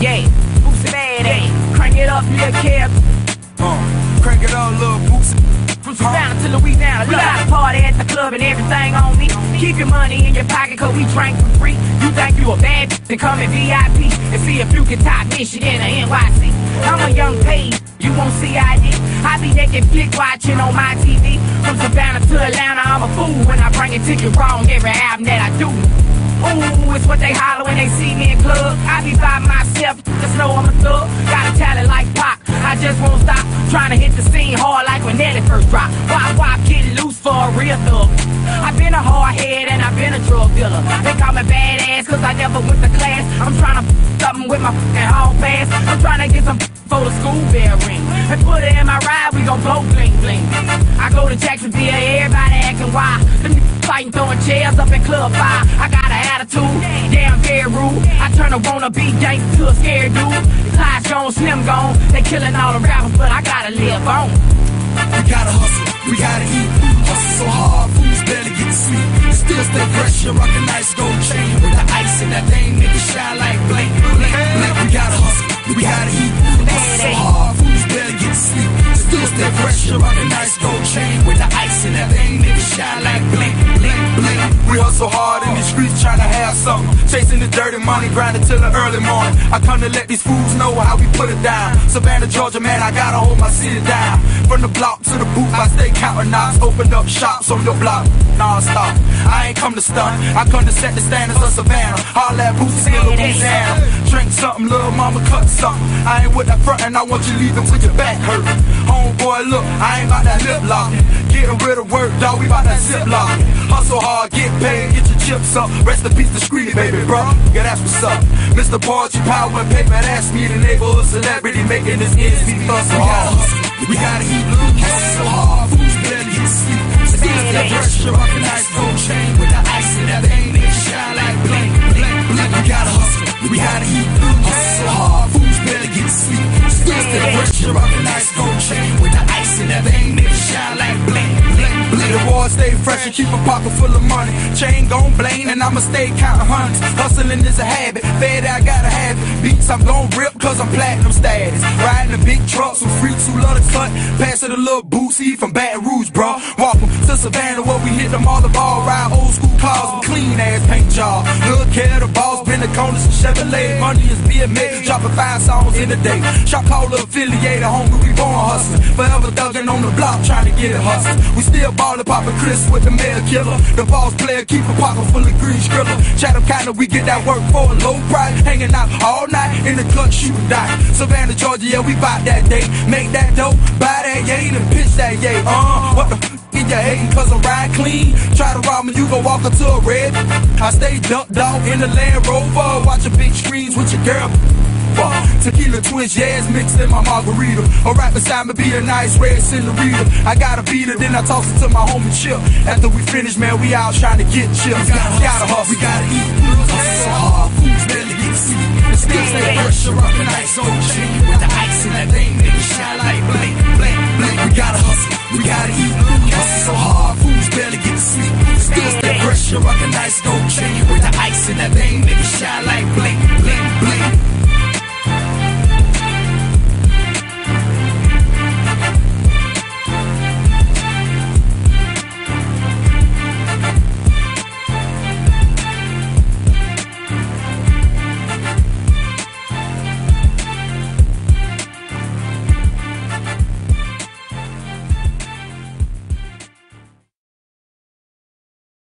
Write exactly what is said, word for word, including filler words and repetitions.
Yeah, Boosie badass. Crank it up, little cab. Uh, crank it up, little Boosie. From Savannah to Louisiana, we got a party at the club and everything on me. Keep your money in your pocket cause we drink for free. You think you a bad bitch, then come in V I P and see if you can top Michigan or N Y C. I'm a young page, you won't see I D. I be naked flick watching on my T V. From Savannah to Atlanta, I'm a fool when I bring it to you wrong every album that I do. Ooh, it's what they holler when they see me in club. I be by myself, just know I'm a thug. Got a talent like Pac, I just won't stop trying to hit the scene hard like when Nelly first dropped. Wop wop, getting loose for a real thug. I've been a hard head and I've been a drug dealer. They call me badass cause I never went to class. I'm trying to f something with my f***ing hall pass. I'm trying to get some f for the school bell ring. And put it in my ride, we gon' blow bling bling. I go to Jacksonville, everybody acting wild. Them fighting, throwing chairs up in Club five. I got an attitude, yeah, I'm very rude. I turn a wannabe gangster to a scared dude. Clyde Jones, Slim gone, they killing all the rappers, but I gotta live on. We gotta hustle, we gotta eat. Hustle so hard, fools barely get to sleep. Still stay fresh, you rock a nice gold chain with the ice in that thing, make it shine like bling, bling, bling. We gotta hustle, we gotta eat. Hustle so hard, fools barely get to sleep. Still stay fresh, you rock a nice gold chain with the ice in that thing, make it shine like bling, bling, bling. We hustle hard in the streets trying to have something, chasing the dirty money, grinding till the early morning. I come to let these fools know how we put it down. Savannah, Georgia, man, I gotta hold my city down. From the block to the booth, I stay counting knots, opened up shops on your block, non-stop. I ain't come to stunt, I come to set the standards of Savannah. All that Boosie in Louisiana. Drink something, little mama, cut something. I ain't with that front and I want you leaving with your back hurt. Homeboy, look, I ain't about that lip locking. Getting rid of work, dog, we about that zip locking. Hustle hard, get paid, get your chips up. Rest in peace to Screedy, baby, bro. Yeah, that's what's up. Mister Poetry, power and paper, that's me, the neighborhood celebrity, making this ends meet. Hustle hard, we gotta eat. Hustle so hard, fools barely get to sleep. Still that pressure, rock a nice gold chain with the ice in that thing, make it shine like bling, bling, bling. We gotta hustle, we gotta eat. Hustle so hard, fools barely get to sleep. Still that pressure, rock a nice gold chain with the ice in that thing, make it shine like bling, bling, bling. The boy stay fresh and keep a pocket full of money. Chain gon' bling and I'ma stay counting hundreds. Hustling is a habit, fed I gotta have it. Beats I'm gon' rip cause I'm platinum status. Riding a big trucks with freaks who love to cut. Passing a little Boosie from Baton Rouge, bro. Walk 'em to Savannah where we hit them all the ball. Ride old school cars with clean ass paint job. Look here, the boss, been the corners and Chevrolet. Money is being made, dropping five songs in a day. Shop caller affiliated, homie, we born hustling. Forever thugging on the block, trying to get it hustling. We still ballin', poppin' Chris with the mail killer. The boss player, keep a pocket full of green skrilla. Chatham County, we get that work for a low price. Hanging out all night in the clutch, shooting die. Savannah, Georgia, yeah, we bout that day. Make that dope, buy that yay, and pitch that yay. Uh, what the f*** is you hating cause I ride clean? Try to rob me, you gon' walk into a red. I stay dumped dog in the Land Rover, watching big screens with your girl. Tequila twins, yeah, it's mixed in my margarita. Or right beside me be a nice red senorita. I got a beater, then I toss it to my homie Chip. After we finish, man, we out trying to get chips. We gotta, gotta hustle, we gotta eat. Hustle so hard, fools barely get to see. And still stay fresh, rock a nice gold chain with the ice in that thing, make it shine like bling, bling, bling. We gotta hustle, we gotta eat. Hustle so hard, fools barely get to sleep. Still stay fresh, rock a nice gold chain with the ice in that thing.